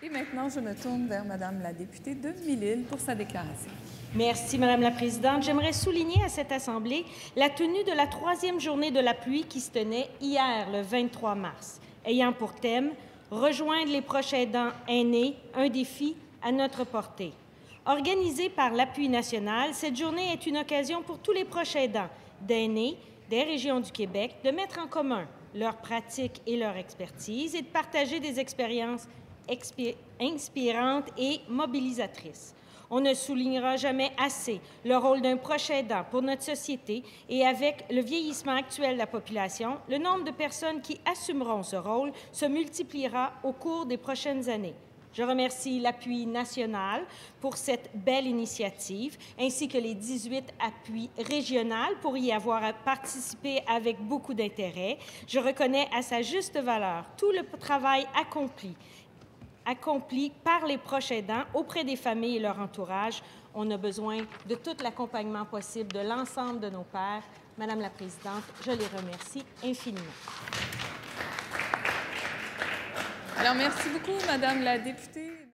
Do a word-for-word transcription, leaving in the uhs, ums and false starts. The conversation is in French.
Et maintenant, je me tourne vers Madame la députée de Mille-Îles pour sa déclaration. Merci, Madame la Présidente. J'aimerais souligner à cette Assemblée la tenue de la troisième journée de la pluie qui se tenait hier, le vingt-trois mars, ayant pour thème « Rejoindre les proches aidants aînés, un défi à notre portée ». Organisée par l'Appui national, cette journée est une occasion pour tous les proches aidants d'aînés des régions du Québec de mettre en commun leurs pratiques et leur expertise et de partager des expériences inspirantes et mobilisatrices. On ne soulignera jamais assez le rôle d'un proche aidant pour notre société et avec le vieillissement actuel de la population, le nombre de personnes qui assumeront ce rôle se multipliera au cours des prochaines années. Je remercie l'Appui national pour cette belle initiative, ainsi que les dix-huit appuis régionaux pour y avoir participé avec beaucoup d'intérêt. Je reconnais à sa juste valeur tout le travail accompli accompli par les proches aidants auprès des familles et leur entourage. On a besoin de tout l'accompagnement possible de l'ensemble de nos pairs. Madame la Présidente, je les remercie infiniment. Alors, merci beaucoup, Madame la députée.